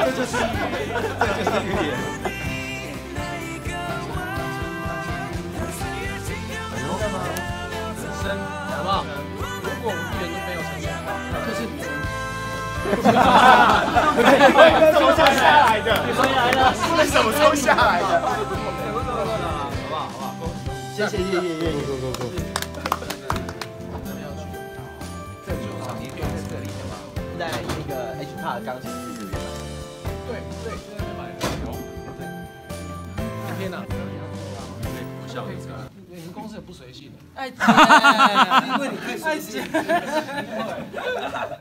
这就是预言。 生好不好？如果预言都没有成功，就是你抽下来的， 你回来了， 是什么抽下来的？ 好不好？好不好？ 谢谢， go。 这就场地就在这里的嘛，在那个 H Park 钢琴室这边。 对，就在那买的。天哪！我笑一个。你们公司很不随性的。 哎，因为你太随性。